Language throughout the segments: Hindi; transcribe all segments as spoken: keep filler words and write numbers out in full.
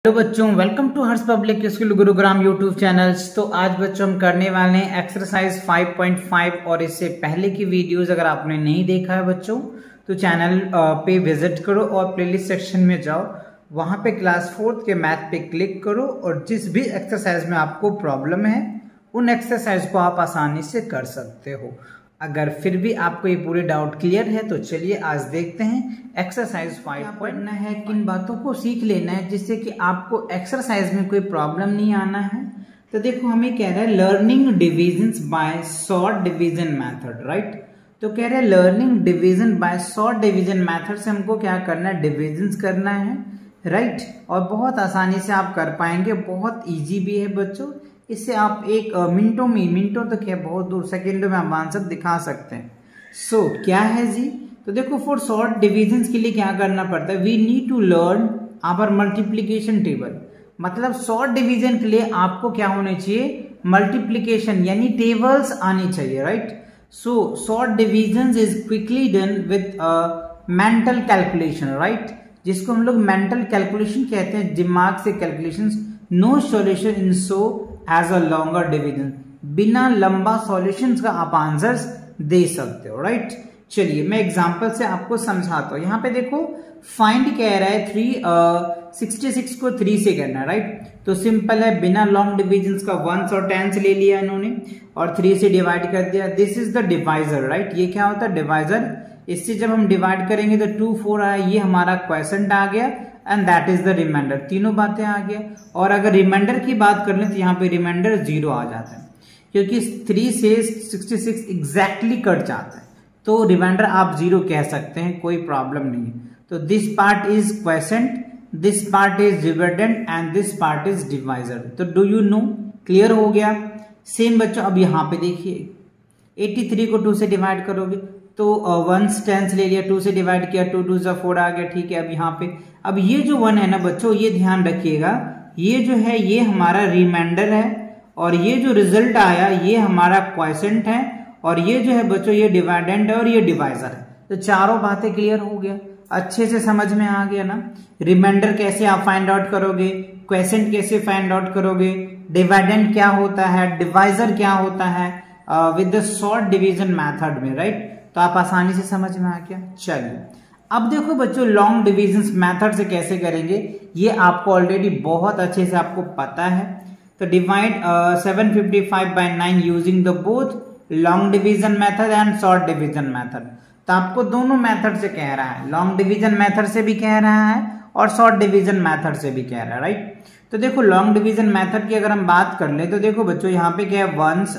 हेलो बच्चों, welcome to Harsh public school Gurugram YouTube channels. तो आज बच्चों हम करने वाले हैं एक्सरसाइज फाइव पॉइंट फाइव और इससे पहले की वीडियोस अगर आपने नहीं देखा है बच्चों तो चैनल पे विजिट करो और प्लेलिस्ट सेक्शन में जाओ, वहां पे क्लास फोर्थ के मैथ पे क्लिक करो और जिस भी एक्सरसाइज में आपको प्रॉब्लम है उन एक्सरसाइज को आप आसानी से कर सकते हो। अगर फिर भी आपको ये पूरे डाउट क्लियर है तो चलिए आज देखते हैं एक्सरसाइज फाइव पढ़ना है, किन बातों को सीख लेना है जिससे कि आपको एक्सरसाइज में कोई प्रॉब्लम नहीं आना है। तो देखो हमें कह रहा है learning divisions by short division method, right. तो कह रहे हैं learning division by short division method से हमको क्या करना है, डिविजन्स करना है, राइट। और बहुत आसानी से आप कर पाएंगे, बहुत ईजी भी है बच्चों। इससे आप एक मिनटों में, मिनटों तक है, बहुत दूर सेकेंडों में आप आंसर दिखा सकते हैं। सो so, क्या है जी, तो देखो फॉर शॉर्ट डिविजन्स के लिए क्या करना पड़ता है, we need to learn our multiplication table. मतलब शॉर्ट डिवीजन के लिए आपको क्या होने चाहिए, मल्टीप्लीकेशन यानी टेबल्स आनी चाहिए, right. So short divisions is quickly done with mental calculation, right, जिसको हम लोग मेंटल कैलकुलेशन कहते हैं, दिमाग से calculation. No solution in so as a longer division, बिना लंबा सॉल्यूशंस का आप आंसर्स दे सकते हो, राइट। चलिए मैं एग्जांपल से आपको समझाता हूं। यहाँ पे देखो फाइंड कह रहा है थ्री सिक्सटी सिक्स को थ्री से करना है, राइट। तो सिंपल है, बिना लॉन्ग डिविजन्स का वंस और टेंस ले लिया इन्होंने और थ्री से डिवाइड कर दिया। This is the divisor, right. ये क्या होता है, डिवाइजर। इससे जब हम डिवाइड करेंगे तो टू फोर आया, ये हमारा क्वेश्चन आ गया and that is the remainder. तीनों बातें आ गया। और अगर रिमाइंडर की बात कर लें तो यहाँ पे रिमाइंडर जीरो आ जाता है क्योंकि थ्री से सिक्सटी सिक्स एग्जैक्टली कट जाता है, तो रिमाइंडर आप जीरो कह सकते हैं, कोई प्रॉब्लम नहीं है। तो this part is question, this part is dividend and this part is divisor. तो डू यू नो, क्लियर हो गया। सेम बच्चों अब यहाँ पे देखिए एटी थ्री को टू से डिवाइड करोगे तो वंस टेंस ले लिया, टू से डिवाइड किया, टू टू सा फोर आ गया, ठीक है। अब यहाँ पे अब ये जो वन है ना बच्चों, ये ध्यान रखिएगा, ये जो है ये हमारा रिमाइंडर है और ये जो रिजल्ट आया ये हमारा क्वोशिएंट है और ये जो है बच्चों ये डिवाइडेंड है और ये डिवाइजर है। तो चारों बातें क्लियर हो गया, अच्छे से समझ में आ गया ना। रिमाइंडर कैसे आप फाइंड आउट करोगे, क्वोशिएंट कैसे फाइंड आउट करोगे, डिवाइडेंड क्या होता है, डिवाइजर क्या होता है with the short division method में, राइट। तो आप आसानी से समझ में आ गया। चलिए अब देखो बच्चों लॉन्ग डिविजन मेथड से कैसे करेंगे, ये आपको ऑलरेडी बहुत अच्छे से आपको पता है। तो divide seven fifty five by nine using the both long division method and short division method. तो आपको दोनों मेथड से कह रहा है, लॉन्ग डिवीजन मेथड से भी कह रहा है और शॉर्ट डिवीजन मेथड से भी कह रहा है, राइट। तो देखो लॉन्ग डिवीजन मेथड की अगर हम बात कर ले तो देखो बच्चों यहाँ पे क्या है, वंस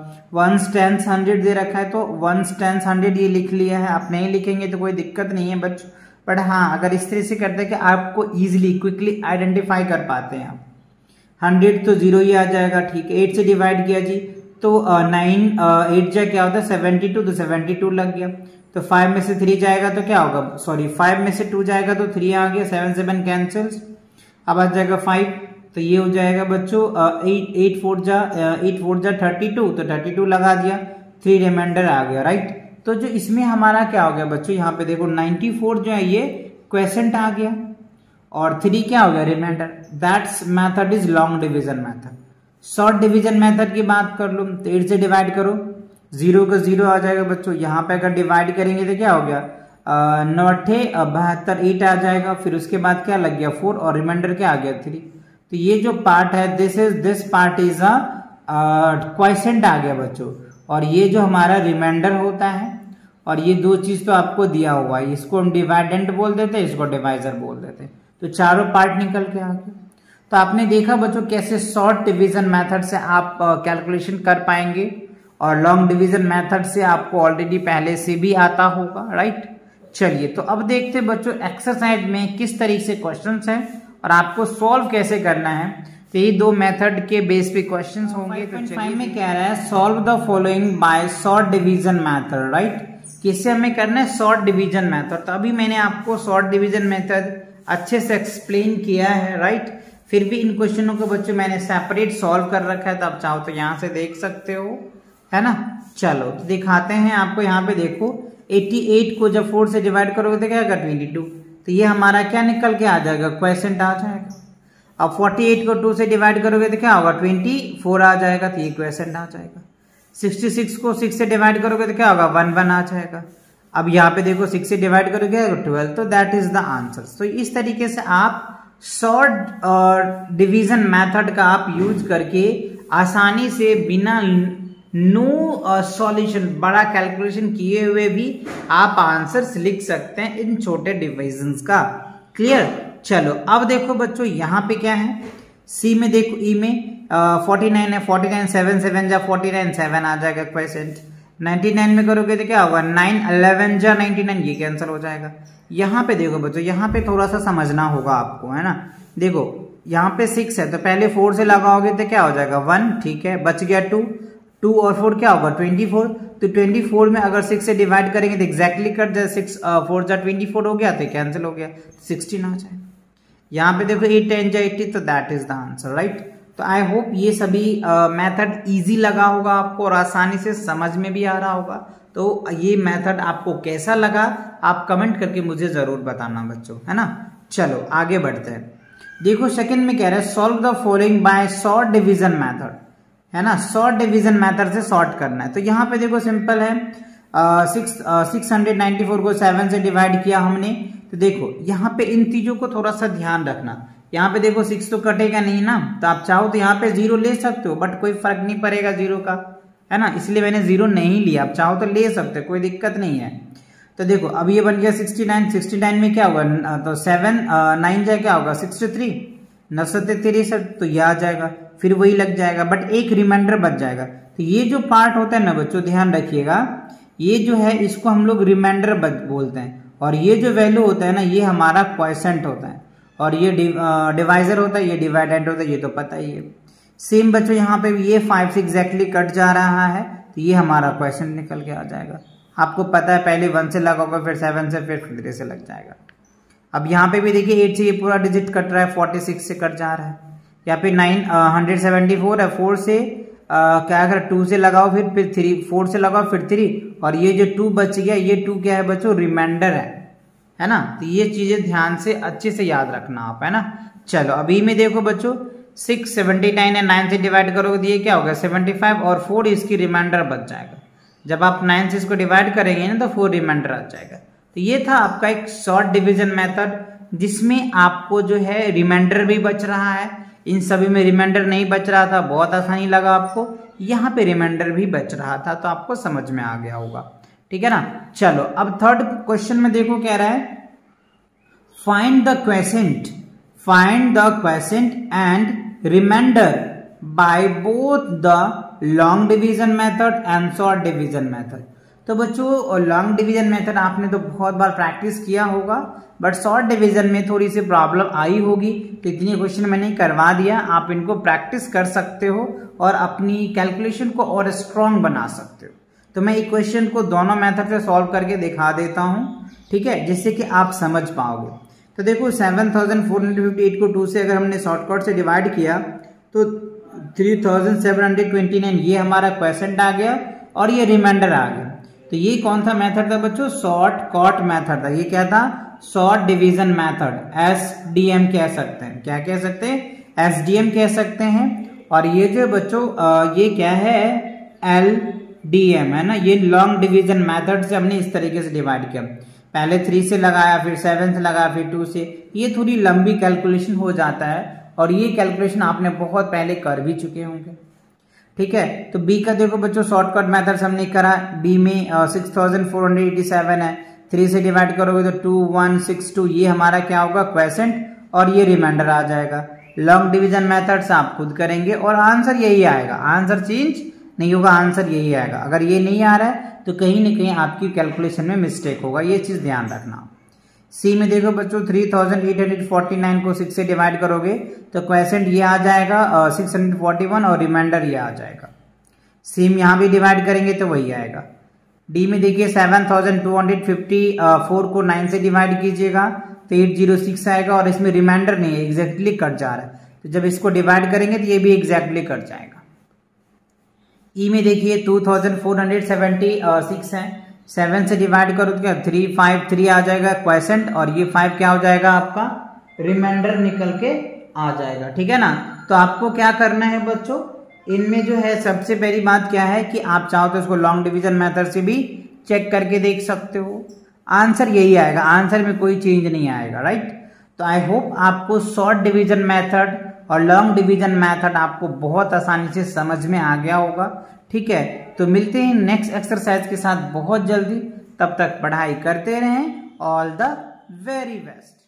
वंस टेंस हंड्रेड दे रखा है तो वंस टेंस हंड्रेड ये लिख लिया है। आप नहीं लिखेंगे तो कोई दिक्कत नहीं है बच्चों, बट हाँ अगर इस तरह से करते हैं कि आपको इजीली क्विकली आइडेंटिफाई कर पाते हैं आप। हंड्रेड तो जीरो ही आ जाएगा, ठीक है। एट से डिवाइड किया जी तो नाइन एट जा क्या होता है सेवेंटी टू, तो सेवेंटी टू लग गया। तो फाइव में से थ्री जाएगा तो क्या होगा, सॉरी फाइव में से टू जाएगा तो थ्री आ गया, सेवन सेवन कैंसिल्स, अब आ जाएगा फाइव। तो ये हो जाएगा बच्चों एट एट फोर जा एट फोर जा थर्टी टू, तो थर्टी टू लगा दिया, थ्री रिमाइंडर आ गया, राइट। तो जो इसमें हमारा क्या हो गया बच्चों, यहाँ पे देखो नाइन्टी फोर जो है ये क्वोशिएंट आ गया और थ्री क्या हो गया, remainder. That's method is long division method. Short division method की बात कर लो तो एट से डिवाइड करो, जीरो का जीरो आ जाएगा बच्चों। यहाँ पे अगर डिवाइड करेंगे तो क्या हो गया, नौठे बहत्तर, एट आ जाएगा। फिर उसके बाद क्या लग गया, फोर और रिमाइंडर क्या आ गया, थ्री। तो ये जो पार्ट है this is this part is a quotient आ गया बच्चों, और ये जो हमारा रिमाइंडर होता है और ये दो चीज तो आपको दिया हुआ है, इसको हम डिवाइडेंट बोल देते हैं, इसको डिवाइजर बोल देते हैं। तो चारों पार्ट निकल के आ गए। तो आपने देखा बच्चों कैसे शॉर्ट डिवीजन मेथड से आप कैलकुलेशन uh, कर पाएंगे और लॉन्ग डिवीजन मेथड से आपको ऑलरेडी पहले से भी आता होगा, राइट। चलिए तो अब देखते हैं बच्चों एक्सरसाइज में किस तरीके से क्वेश्चंस हैं और आपको सॉल्व कैसे करना है। तो ये दो मेथड के बेस पे क्वेश्चंस होंगे। तो फाइव में कह रहा है solve the following by short division method, right. किससे हमें करना है, शॉर्ट डिवीजन मेथड। तो अभी मैंने आपको शॉर्ट डिवीजन मेथड अच्छे से एक्सप्लेन किया है, राइट। फिर भी इन क्वेश्चनों को बच्चों मैंने सेपरेट सॉल्व कर रखा है, तो आप चाहो तो यहाँ से देख सकते हो, है ना। चलो तो दिखाते हैं आपको। यहाँ पे देखो अठासी को जब फोर से डिवाइड करोगे तो क्या होगा, ट्वेंटी टू। तो ये हमारा क्या निकल के आ जाएगा, क्वोशिएंट आ जाएगा। अब अड़तालीस को टू से डिवाइड करोगे तो क्या होगा, चौबीस आ जाएगा, तो ये क्वेश्चन आ जाएगा। छियासठ को सिक्स से डिवाइड करोगे तो क्या होगा, वन वन आ जाएगा। अब यहाँ पे देखो सिक्स से डिवाइड करोगे ट्वेल्व, तो दैट इज द आंसर। तो इस तरीके से आप शॉर्ट और डिवीजन मेथड का आप यूज करके आसानी से बिना नो सॉल्यूशन बड़ा कैलकुलेशन किए हुए भी आप आंसर्स लिख सकते हैं इन छोटे डिविजन्स का। क्लियर। चलो अब देखो बच्चों यहाँ पे क्या है, सी में देखो, ई में फोर्टी नाइन है, फोर्टी नाइन सेवन सेवन जा फोर्टी नाइन, सेवन आ जाएगा क्वेश्चन। नाइनटी नाइन में करोगे तो क्या होगा, नाइन इलेवन जा नाइनटी नाइन, ये कैंसिल हो जाएगा। यहाँ पे देखो बच्चों, यहाँ पे थोड़ा सा समझना होगा आपको, है ना। देखो यहाँ पे सिक्स है तो पहले फोर से लगाओगे तो क्या हो जाएगा, वन, ठीक है, बच गया टू, टू और फोर क्या होगा, ट्वेंटी फोर। तो ट्वेंटी फोर में अगर सिक्स से डिवाइड करेंगे तो एक्जैक्टली कट जाए, सिक्स फोर जा ट्वेंटी फोर हो गया तो कैंसिल हो गया, सिक्सटीन आ जाएगा। यहाँ पे देखो एट टेन जा एट्टी, तो that is the answer, right. तो आई होप ये सभी मेथड इजी लगा होगा आपको और आसानी से समझ में भी आ रहा होगा। तो ये मेथड आपको कैसा लगा आप कमेंट करके मुझे जरूर बताना बच्चों, है ना। चलो आगे बढ़ते हैं। देखो सेकंड में कह रहा है solve the following by short division method, है ना। शॉर्ट डिवीजन मेथड से सॉर्ट करना है। तो यहाँ पे देखो सिंपल है, six six hundred ninety four को सेवन से डिवाइड किया हमने। तो देखो यहाँ पे इन चीजों को थोड़ा सा ध्यान रखना। यहाँ पे देखो सिक्स तो कटेगा नहीं ना, तो आप चाहो तो यहाँ पे जीरो ले सकते हो, बट कोई फर्क नहीं पड़ेगा जीरो का, है ना, इसलिए मैंने जीरो नहीं लिया। आप चाहो तो ले सकते हो, कोई दिक्कत नहीं है। तो देखो अब ये बन गया सिक्सटी नाइन, सिक्सटी नाइन में क्या होगा, तो सेवन नाइन जाए क्या होगा, सिक्सटी थ्री, नौ सौ तिरसठ, तो ये आ जाएगा, फिर वही लग जाएगा, बट एक रिमाइंडर बच जाएगा। तो ये जो पार्ट होता है ना बच्चों, ध्यान रखिएगा, ये जो है इसको हम लोग रिमाइंडर बोलते हैं, और ये जो वैल्यू होता है ना, ये हमारा क्वोशिएंट होता है, और ये डिवाइजर होता है, ये डिवाइडेंड होता है, ये तो पता ही है। सेम बच्चों यहाँ पे भी ये फाइव से एग्जैक्टली कट जा रहा है, तो ये हमारा क्वेश्चन निकल के आ जाएगा। आपको पता है पहले वन से लगाओगे, फिर सेवन से, फिर थ्री से लग जाएगा। अब यहाँ पे भी देखिए एट से ये पूरा डिजिट कट रहा है, फोर्टी सिक्स से कट जा रहा है। या फिर नाइन हंड्रेड सेवेंटी फोर है, फोर से आ, क्या कर टू से लगाओ, फिर फिर थ्री, फोर से लगाओ फिर थ्री, और ये जो टू बच गया, ये टू क्या है बच्चों, रिमाइंडर है, है ना। तो ये चीजें ध्यान से अच्छे से याद रखना आप, है ना। चलो अभी में देखो बच्चों, सिक्स सेवेंटी नाइन है, नाइन से डिवाइड करोगे तो ये क्या होगा, सेवेंटी फाइव, और फोर इसकी रिमाइंडर बच जाएगा। जब आप नाइन से इसको डिवाइड करेंगे ना, तो फोर रिमाइंडर आ जाएगा। तो ये था आपका एक शॉर्ट डिवीजन मेथड, जिसमें आपको जो है रिमाइंडर भी बच रहा है। इन सभी में रिमाइंडर नहीं बच रहा था, बहुत आसानी लगा आपको। यहाँ पे रिमाइंडर भी बच रहा था, तो आपको समझ में आ गया होगा, ठीक है ना। चलो अब थर्ड क्वेश्चन में देखो कह रहा है find the quotient, find the quotient and remainder by both the long division method and short division method. तो बच्चों लॉन्ग डिवीजन मेथड आपने तो बहुत बार प्रैक्टिस किया होगा, बट शॉर्ट डिवीजन में थोड़ी सी प्रॉब्लम आई होगी, तो इतनी क्वेश्चन मैंने करवा दिया। आप इनको प्रैक्टिस कर सकते हो और अपनी कैलकुलेशन को और स्ट्रांग बना सकते हो। तो मैं इक्वेशन को दोनों मेथड से सॉल्व करके दिखा देता हूँ, ठीक है, जिससे कि आप समझ पाओगे। तो देखो seven thousand four hundred fifty eight को टू से अगर हमने शॉर्टकट से डिवाइड किया तो three thousand seven hundred twenty nine ये हमारा क्वेश्चन आ गया, और ये रिमाइंडर आ गया। तो ये कौन सा मेथड था बच्चों, शॉर्ट कट मेथड था। ये क्या था, short division method, S D M कह सकते हैं। क्या कह सकते हैं, एस डी एम कह सकते हैं। और ये जो बच्चों ये क्या है, एल डी एम है ना। ये लॉन्ग डिवीजन मेथड से हमने इस तरीके से डिवाइड किया, पहले थ्री से लगाया, फिर सेवन से लगाया, फिर टू से। ये थोड़ी लंबी कैलकुलेशन हो जाता है, और ये कैलकुलेशन आपने बहुत पहले कर भी चुके होंगे, ठीक है। तो बी का देखो बच्चों शॉर्टकट मेथड से हमने करा। बी में six thousand four hundred eighty seven है, थ्री से डिवाइड करोगे तो टू वन सिक्स टू, ये हमारा क्या होगा, क्वेसेंट, और ये रिमाइंडर आ जाएगा। लॉन्ग डिवीजन मेथड से आप खुद करेंगे और आंसर यही आएगा, आंसर चेंज नहीं होगा, आंसर यही आएगा। अगर ये नहीं आ रहा है तो कहीं ना कहीं आपकी कैलकुलेशन में मिस्टेक होगा, ये चीज ध्यान रखना। सी में देखो बच्चों three thousand eight hundred forty nine को सिक्स से डिवाइड करोगे तो क्वेसेंट ये आ जाएगा सिक्स हंड्रेड फोर्टी वन, और रिमाइंडर ये आ जाएगा। सी में यहाँ भी डिवाइड करेंगे तो वही आएगा। डी में देखिए seven thousand two hundred fifty four को नाइन से डिवाइड कीजिएगा तो एट जीरो सिक्स आएगा, और इसमें रिमाइंडर नहीं है, एग्जैक्टली कट जा रहा है। तो जब इसको डिवाइड करेंगे तो ये भी एग्जैक्टली कट जाएगा। ई में देखिए two thousand four hundred seventy six है, सेवन से डिवाइड करो तो क्या थ्री फाइव थ्री आ जाएगा क्वेसेंट, और ये फाइव क्या हो जाएगा आपका, रिमाइंडर निकल के आ जाएगा। ठीक है ना। तो आपको क्या करना है बच्चों, इनमें जो है सबसे पहली बात क्या है कि आप चाहो तो इसको लॉन्ग डिवीजन मेथड से भी चेक करके देख सकते हो, आंसर यही आएगा, आंसर में कोई चेंज नहीं आएगा। राइट। तो आई होप आपको शॉर्ट डिवीजन मेथड और लॉन्ग डिवीजन मेथड आपको बहुत आसानी से समझ में आ गया होगा। ठीक है। तो मिलते हैं नेक्स्ट एक्सरसाइज के साथ बहुत जल्दी, तब तक पढ़ाई करते रहें। All the very best.